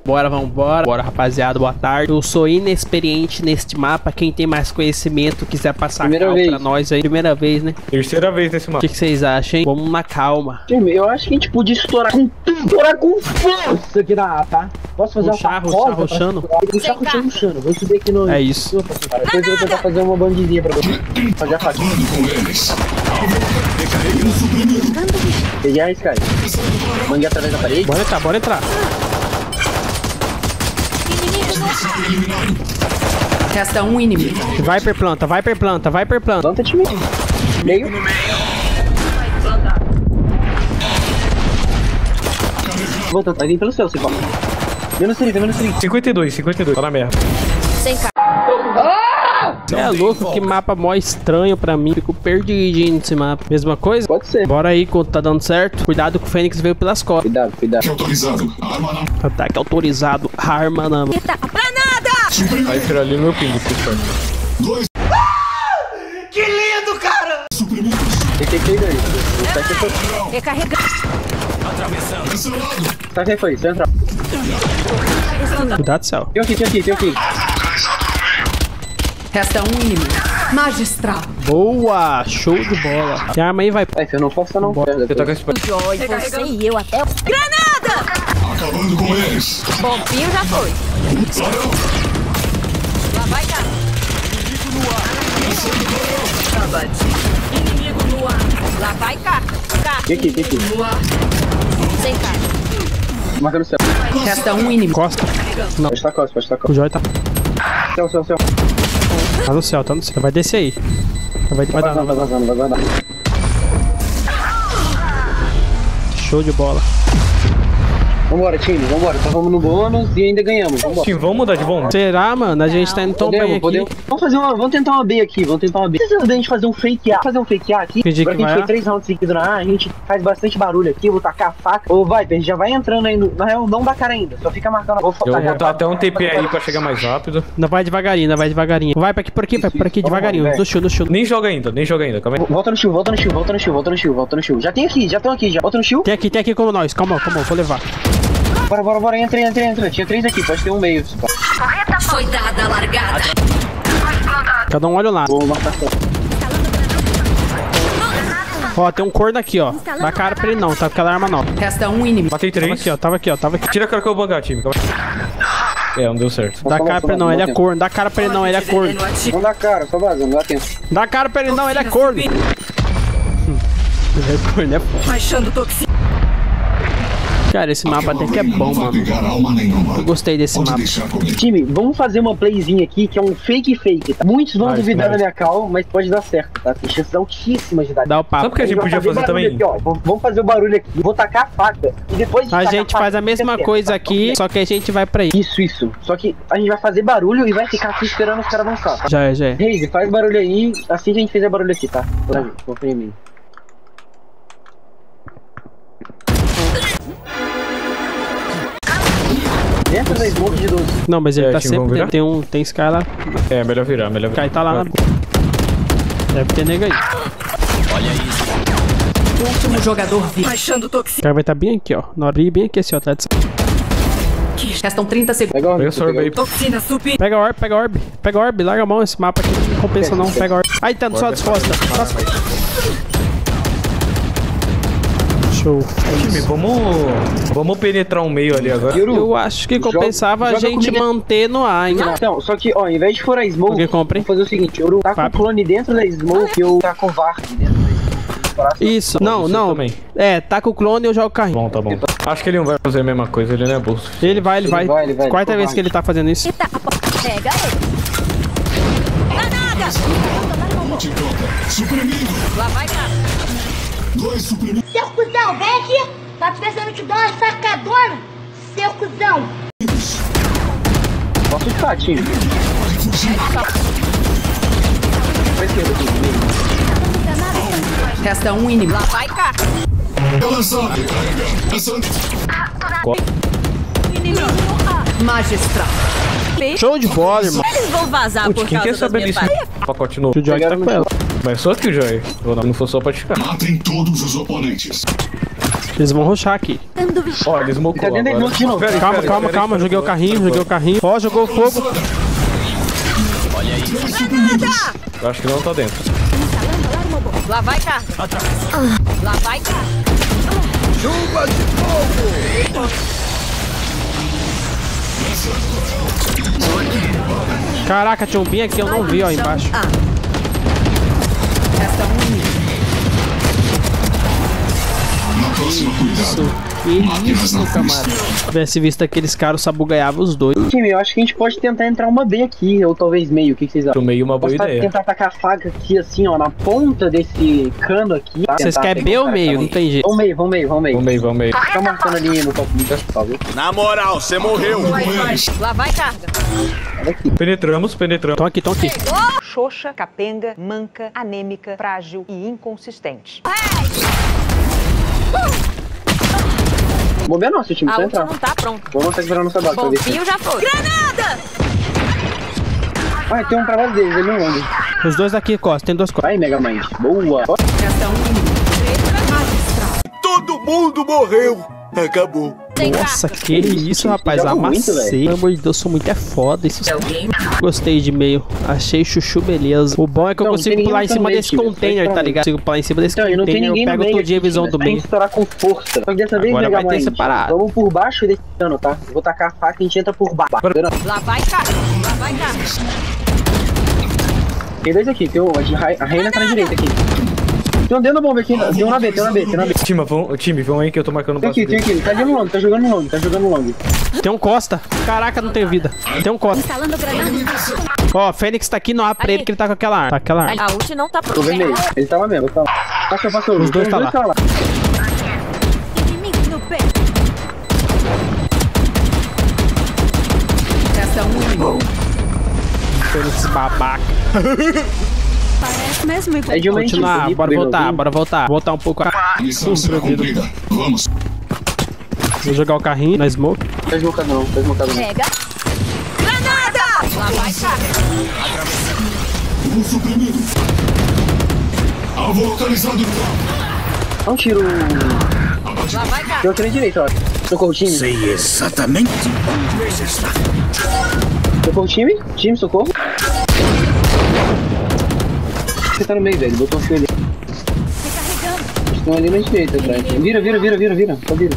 Bora, vambora. Bora, rapaziada, boa tarde. Eu sou inexperiente neste mapa. Quem tem mais conhecimento, quiser passar calma pra nós aí. Primeira vez, né? Terceira vez nesse mapa. O que vocês acham, hein? Vamos na calma. Eu acho que a gente podia estourar com tudo. Estourar com força aqui na A, tá? Posso fazer Rushar, rushando. Puxar rushando. Vou subir aqui no... É isso. Depois eu vou tentar fazer uma bandidinha pra você. Fazer a faquinha. Peguei a Sky. Manguei através da parede. Bora entrar, bora entrar. Resta um inimigo. Vai per planta, vai per planta, vai per planta. Planta time. Meio. Voltando, vai vir pelo céu, você fala. Menos 30, menos 30. 52, tá na merda. Sem cara. Você é louco, que mapa mó estranho pra mim. Fico perdidinho nesse mapa. Mesma coisa? Pode ser. Bora aí, quando tá dando certo. Cuidado que o Fênix veio pelas costas. Cuidado, cuidado. Ataque autorizado, arma na mão. Pra nada! Aí tira ali no meu ping, pessoal. Que lindo, cara! Tem aí. Recarregar. Tá quem foi? Você entra. Cuidado, céu. Tem aqui. Resta um inimigo. Magistral. Boa, show de bola. Tem arma aí, vai. Você não força não. Você tá com esse... Joy, você e eu até... Granada! Acabando com eles. Bombinho já foi. Lá vai, cara. Inimigo no ar. Lá vai, cara. Tem aqui. Sem cara. Marca no céu. Resta um inimigo. Costa. Pode estar costa. O Joy tá. Céu. Tá no céu. Vai descer aí. Vai dar. Vai. Show de bola. Vambora, time, vambora. Então vamos no bônus e ainda ganhamos. Vambora. Time, vamos mudar de bomba? Será, mano? A gente tá indo tão bem aqui. Vamos tentar uma B aqui, Não precisa da gente fazer um fake A. Fazer um fake A aqui. Entendi. Agora que a gente foi 3 rounds seguidos na A, a gente faz bastante barulho aqui. Eu vou tacar a faca. Ô, Viper, já vai entrando aí. Na real, não dá cara ainda. Só fica marcando. Eu vou botar até um TP aí pra chegar mais rápido. Não vai devagarinho. Vai por aqui, devagarinho. Vamos, No shield. Nem joga ainda, calma aí. Volta no shield. Já estão aqui. Volta no shield. Tem aqui como nós. Calma, vou levar. Bora, entra. Tinha 3 aqui, pode ter um meio. Foi dada a largada. Cada um olha lá. Vou matar só. Ó, tem um corno aqui, ó. Dá cara pra ele não, tá com aquela arma nova. Resta um inimigo. Matei 3. Tava aqui. Tira a cara que eu vou bancar, time. Calma aí. Não deu certo. Dá cara pra ele não, ele é corno. Dá cara pra ele não, ele é corno. Não dá cara, só vazando, não dá tempo. Dá cara pra ele não, ele é corno. Ele é corno, é foda. Baixando toxina. Cara, esse mapa até que é bom, mano. Eu gostei desse mapa. Time, vamos fazer uma playzinha aqui que é um fake, tá? Muitos vão duvidar da minha call, mas pode dar certo, tá? Tem chances altíssimas de dar. Dá o papo. Sabe o que a gente podia fazer também? Aqui, ó. Vamos fazer o barulho aqui. Vou tacar a faca e depois A gente faz a mesma coisa aqui, só que a gente vai pra aí. Isso. Só que a gente vai fazer barulho e vai ficar aqui esperando os caras avançar, tá? Já é. Reise, faz barulho aí, assim que a gente fizer barulho aqui, tá? Confia em mim. Entra da smoke de 12. Não, mas ele tá time, vamos sempre... virar? Tem Sky lá. É, melhor virar. Sky tá lá na... Deve ter nega aí. Último jogador vivo. Baixando O toxina. cara vai estar bem aqui, ó. Na hora bem aqui assim, ó. Tá de... Restam 30 segundos. Pega o Pega essa orbe aí. Toxina subir. Pega a orb. Larga a mão, esse mapa aqui não compensa não. Pega a orb. Aí, tá só as costas. Show. Time, vamos penetrar um meio ali agora. Eu acho que compensava a gente manter no ar, hein? Então, só que, ó, ao invés de furar a smoke, Porque compra, hein? vou fazer o seguinte, eu tá com o clone dentro da smoke e eu tá com o VAR dentro da smoke. Isso, não. Também. É, tá com o clone e eu jogo o carrinho. Tá bom. Acho que ele não vai fazer a mesma coisa, ele não é bolso. Ele vai. Ele vai. Quarta vez que ele tá fazendo isso. Pega ele. Granada. Lá vai, cara. Seu cuzão, vem aqui! Tá precisando te dar uma sacadona, seu cuzão! Posso ficar, time? Pra esquerda aqui. Resta um inimigo. Lá vai, cara. Inimigo magistral. Show de bola, irmão. Eles vão vazar por Quem causa quer das saber minhas disso? partes. Pacote novo. O Joy tá com ela. Mas só que o Joy. Ou não for só pra ficar. Matem todos os oponentes. Eles vão rushar aqui. Ó, ele smocou Tá dentro agora. de novo. Calma. Joguei o carrinho. Ó, jogou o fogo. Eu acho que não tá dentro. Lá vai cá. Lá vai cá. Chuva de fogo! Caraca, tinha um bem aqui, eu não vi, ó, embaixo. Resta um inimigo. Na próxima, cuidado. Que isso, camarada. Se tivesse visto aqueles caras, o Sabu ganhava os dois. Time, eu acho que a gente pode tentar entrar uma B aqui, ou talvez meio. O que vocês acham? Pro meio uma boa ideia. Tentar atacar a faca aqui, assim, ó, na ponta desse cano aqui. Tá? Vocês querem B ou meio? Não tem jeito. Vamos meio. Vamos meio. Fica marcando ali no top 20, por favor. Na moral, você morreu. Lá vai carga. Olha aqui. Penetramos. Tão aqui. Xoxa, capenga, manca, anêmica, frágil e inconsistente. Vamos ver nosso time, A só ult entrar. não tá pronto. Vamos segurar nossa base pra ver se... Bonfio já foi. Granada! Ah, tem um pra lá deles, ele não longe. Os dois aqui, Costa. Tem dois Costa. Vai, Megamind. Boa. Resta um inimigo. Todo mundo morreu. Acabou. Tem Nossa, carga. que isso, rapaz. joga muito, Amassei. velho. Pelo amor de Deus, sou muito foda. Isso... Gostei de meio. Achei chuchu, beleza. O bom é que eu Não, consigo tem pular em ninguém cima no desse meio, container, time. tá ligado? Consigo pular em cima desse Então, e não tem container, eu ninguém no pego meio todinha a aqui, visão time. do Tem que meio. estourar com força. Só que dessa vez, Agora vai ter Megamind, separado. vamos por baixo desse cano, tá? Eu vou tacar a faca e a gente entra por baixo. Lá vai carga. Lá vai carga. Tem dois aqui, tem a Reina tá na direita aqui. Tem um dentro da bomba aqui, tem um na B. Time, vão aí que eu tô marcando Tem aqui. Tá jogando long, tá jogando long. Tem um Costa. Caraca, não tem vida. Tem um Costa. Instalando granada. Ó, Fênix tá aqui, não há pra ele que ele tá com aquela arma. Tá com aquela arma. A ult não tá Tô pronta. vendo ele. Ele tá lá mesmo, tá lá. Passou. Os dois tá lá. Inimigo no pé. Resta um inimigo. Fênix babaca. Parece mesmo igual. É de uma Continuar, gente, bora voltar. Voltar um pouco. Missão será cumprida. Vamos. Vou jogar o carrinho na smoke. Tá desmocado não. Pega. Granada! Lá vai carga. Um suprimido. Alvo localizado. Dá um tiro. Lá vai carga. Tem outro na direita, ó. Socorro o time. Sei exatamente onde você está. Socorro o time. Time, socorro. Você tá no meio, velho. Botou um fio ali. Estão ali na direita, atrás. Vira. Só vira.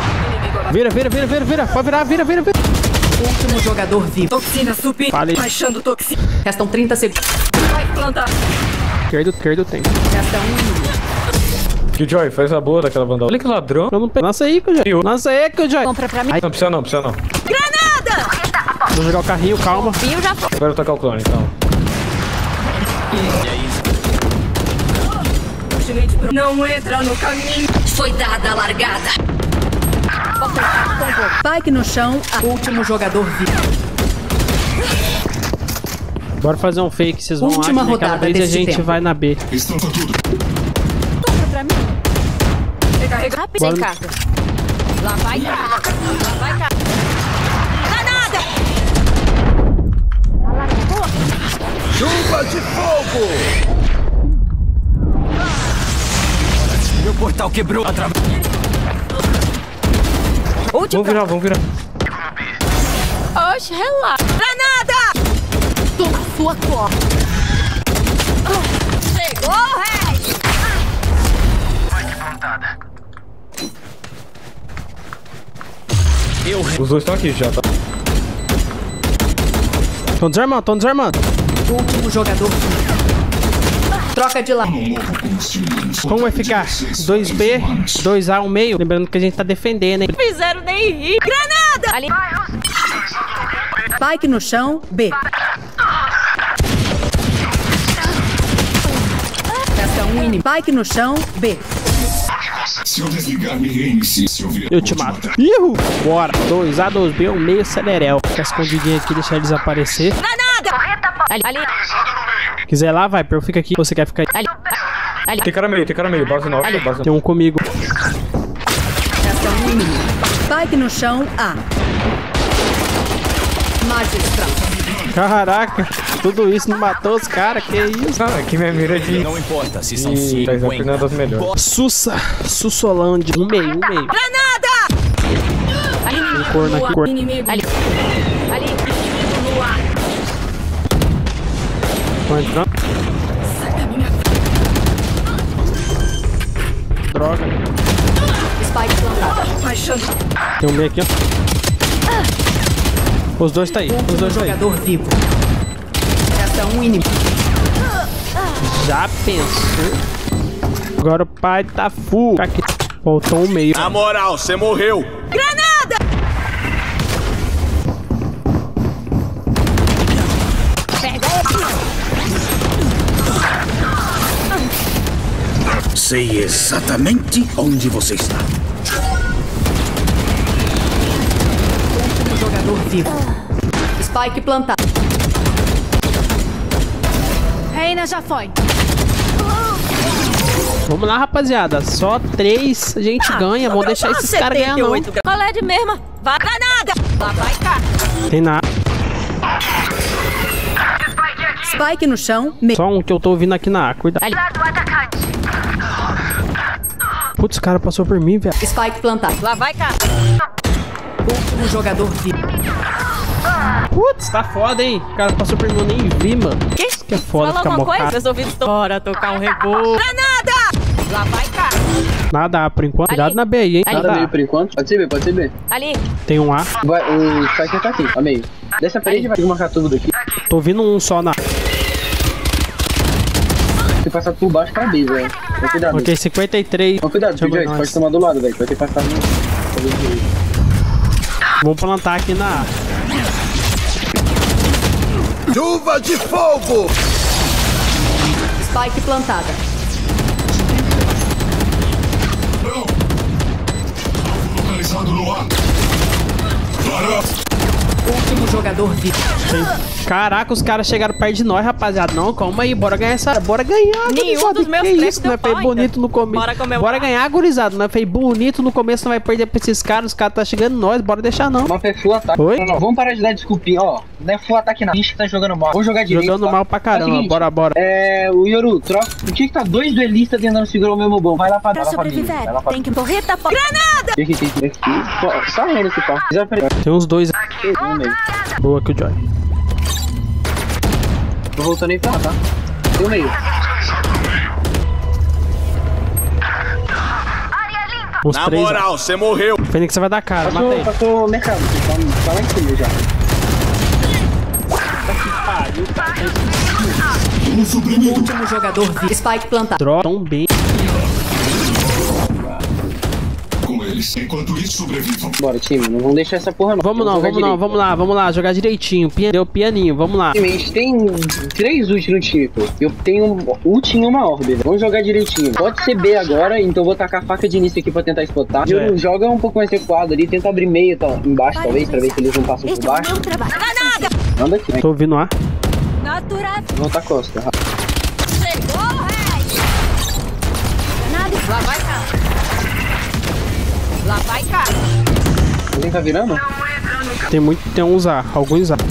Vira. Último jogador vivo. Toxina subir. Falei. Baixando toxina. Restam 30 segundos. Vai plantar. Esquerdo tem. Resta um inimigo. Que Joy, faz a boa daquela vandal. Olha que ladrão. Eu não pego. Lança aí, Killjoy. Compra pra mim. Não precisa não. Granada! Vou jogar o carrinho, calma. Bonfio já foi. Agora eu tacar o clone, então. Não entra no caminho. Foi dada a largada. Spike no chão. Último jogador vivo. Bora fazer um fake, vocês vão Última lá. Naquela rodada vez a desse gente tempo. vai na B. Estampa tudo. Compra pra mim. Recarrega. Rápido. Sem Bora. carga. Lá vai carga. Granada! Chuva de fogo! Meu portal quebrou. Último. Vamos virar. Oxe, relaxa. Granada! Toma sua cor. Chegou, rei! Os dois estão aqui já, tá? Tão desarmando. Último jogador vivo. Troca de lado. Como vai ficar? 2B, 2A, 1 meio. Lembrando que a gente tá defendendo, hein? Fizeram nem rir. Granada! Ali. Spike no chão. B. Resta um inimigo. Spike no chão. B. Se eu desligar, me reinicie. Se eu vir, Eu te mato. Ihu! Bora. 2A, 2B, 1 meio, celerel. Fica escondidinho aqui, deixar eles aparecer. Granada! Ali. Quiser lá, vai. Eu fico aqui. Você quer ficar aí? Ali. Tem cara meio. Base 9, base Tem um comigo. Resta um inimigo. Spike no chão. A. Magistral. Caraca, tudo isso não matou os caras, que isso? Ah, aqui minha mira de... Não importa se são 5 tá exatamente das melhores. Sussolândia. Um meio. Granada! Tem corno aqui, corno. Inimigo. Ali. Inimigo no ar. Vai entrando. Droga. Spike plantado. Tem um meio aqui, ó. Os dois tá aí. Os dois tá aí. Jogador vivo. Resta um inimigo. Já pensou? Agora o pai tá full. Aqui. Faltou um meio. Na moral, você morreu. Granada! Pega esse. Sei exatamente onde você está. Último jogador vivo. Spike plantado. Reina já foi. Vamos lá, rapaziada. Só 3 a gente ganha. Vamos deixar esses caras ganhar, não. Qual é de mesmo? Vai granada! Lá vai cá. Tem nada. Spike no chão. Só um que eu tô ouvindo aqui na A. Cuidado. Ali. Putz, o cara passou por mim, velho. Spike plantado. Lá vai cá. Último jogador vivo. Putz, tá foda, hein? O cara passou por mim, eu nem vi, mano. Isso que é foda ficar mocado. Meus ouvidos estão... Bora tocar um rebolo. Granada! Lá vai cá. Nada A por enquanto. Cuidado na B aí, hein? Nada meio por enquanto. Pode ser B, pode ser B. Ali. Tem um A. Vai, o Spike tá aqui, a meio. Dessa parede vai marcar tudo daqui. Tô ouvindo um só na... Tem passado por baixo pra B, velho. Vai cuidado. Ok, 53. Toma cuidado, Chama Joy, nós. pode tomar do lado, velho. Vai ter passado no... Vamos plantar aqui na A. Chuva de fogo! Spike plantada. Não! Localizado no ar. Para! Último jogador vivo. Caraca, os caras chegaram perto de nós, rapaziada. Não, calma aí, bora ganhar essa. Bora ganhar, Nenhum gurizada. dos meus Que três isso, deu né? Fez pau bonito no começo. Bora comemorar. Bora ganhar, gurizada. Não fez bonito no começo, não vai perder pra esses caras. Os caras tá chegando nós, bora deixar não. O mapa é full ataque. Oi? Não. Vamos parar de dar desculpinha, ó. Não é full ataque não. A gente tá jogando mal. Vamos jogar direito. Jogando tá? mal pra caramba, É o seguinte, bora. o Yoru, troca. Por que tá 2 duelistas tentando segurar o mesmo bom? Vai lá pra Pra sobreviver, tem que correr, tá fora. Granada! Tem que. Só renda esse pau. Tem uns 2 aqui. Boa que o Joy. Tô voltando aí pra lá, tá? Tem o meio. Uns Na 3. moral, você morreu. O Fênix vai dar cara, mata ele. Passou o mercado. Tá lá em cima já. Último jogador vivo. Spike plantado. Droga, tão bem. Com eles. Enquanto isso, sobrevivam. Bora, time. Não vamos deixar essa porra não. Vamos lá, jogar direitinho. Deu pianinho, vamos lá. A gente tem 3 ult no time, pô. Eu tenho ult em uma orbe. Vamos jogar direitinho. Pode ser B agora, então vou tacar a faca de início aqui pra tentar spotar. Joga um pouco mais recuado ali, tenta abrir meio, tá, embaixo talvez, pra ver se eles não passam por baixo. Manda aqui, né? Tô ouvindo A. Natural. Vão tá costa. Chegou, rei. Granada. Lá vai cá. Lá vai cá. Alguém tá virando? Tem uns A, alguns A.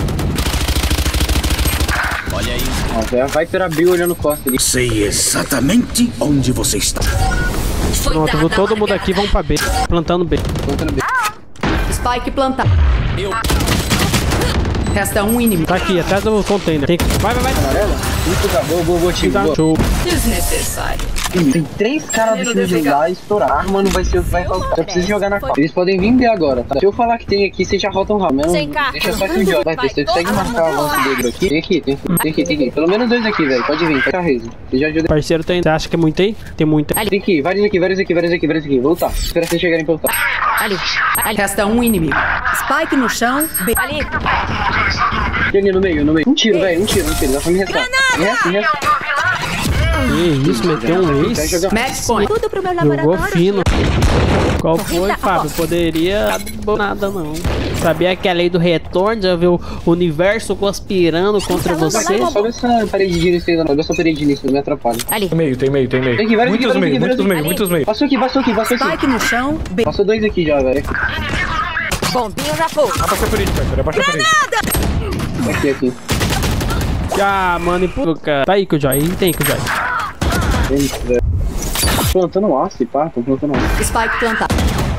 Olha aí. Ó, velho, vai pela B olhando costa ali. Sei exatamente onde você está. Pronto, vou todo mundo aqui, vamos pra B. Plantando B. Voltando B. Spike plantado. Eu. Resta um inimigo. Tá aqui, atrás do container. Vai. Amarela? Isso, tá. Boa, time. Dá Boa. show. Desnecessário. Tem 3 caras do time de lá e estourar. A arma não vai ser o que vai faltar. Eu preciso jogar na calma. Eles podem vir B agora, tá? Se eu falar que tem aqui, vocês já rotam rápido. Sem carta. Deixa só que o Joy. Vai, você consegue marcar o lance dele aqui? Tem aqui. Pelo menos 2 aqui, velho. Pode vir, tá reso. Você já ajuda. Parceiro, você acha que é muito aí? Tem muito aí. Tem aqui, vários aqui. Vou lutar. Espera vocês chegarem pra lutar. Ali. Resta um inimigo. Spike no chão. B. Ali. Tem ali no meio. Um tiro, velho. Um tiro. Dá pra me restar. Me resta. Que isso, meteu um ace. Match point. Tudo pro meu Jogou laboratório. fino. Qual foi, Fábio? Poderia... Nada não. Sabia que a lei do retorno, já viu o universo conspirando contra você? Sobe essa parede de início aí, não. Sobe essa parede de início, não me atrapalha. Ali. Tem meio. Tem aqui, vários Muitos meio. Passou aqui. Spike no chão. B. Passou 2 aqui já, velho. Bombinho já foi. Abaixa a parede, cara. Abaixa a parede. Aqui. Ah, mano, e puta, cara. Tá aí, Killjoy. Tem, Killjoy. Plantando aço, pá. Tô plantando aço. Spike plantado.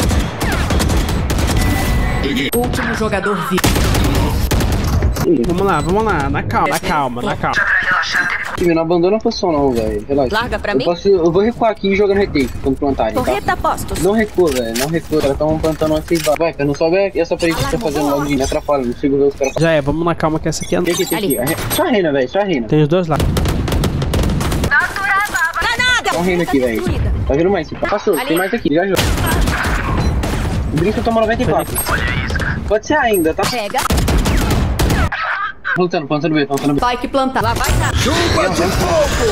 Último jogador vivo. Vamos lá. Na calma. Time, não abandona a posição não, velho. Relaxa. Larga pra mim. Eu vou recuar aqui e jogar no retake quando plantarem, tá? Correta postos. Não recua, velho. Não recua. Os caras tão plantando uma seis barras. Vai, cara, não sobe essa parede que você tá fazendo logo de me atrapalha. Não consigo ver os caras. Já é, vamos na calma que essa aqui é... Tem aqui. Só a reina, velho. Só a reina. Tem os dois lá. Só a reina aqui, velho. Tá vendo mais? Passou. Tem mais aqui. Já jogou. O Brinco toma 94. Pode ser ainda, tá? Pega. Plantando B. Spike plantado. Lá vai, cara. Chuva de fogo!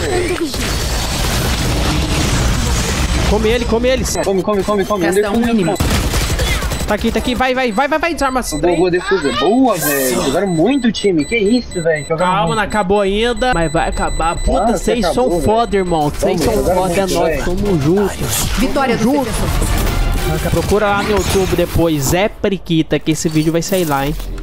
Come ele. Come. Resta um inimigo. Tá aqui. Vai, desarma. Boa defesa. Boa, velho. Jogaram muito time. Que isso, velho. Calma, não acabou ainda. Mas vai acabar. Puta, vocês são foda, irmão. Vocês são foda, é nóis. Tamo juntos. Vitória do defensor. Procura lá no YouTube depois, Zé Periquita, que esse vídeo vai sair lá, hein.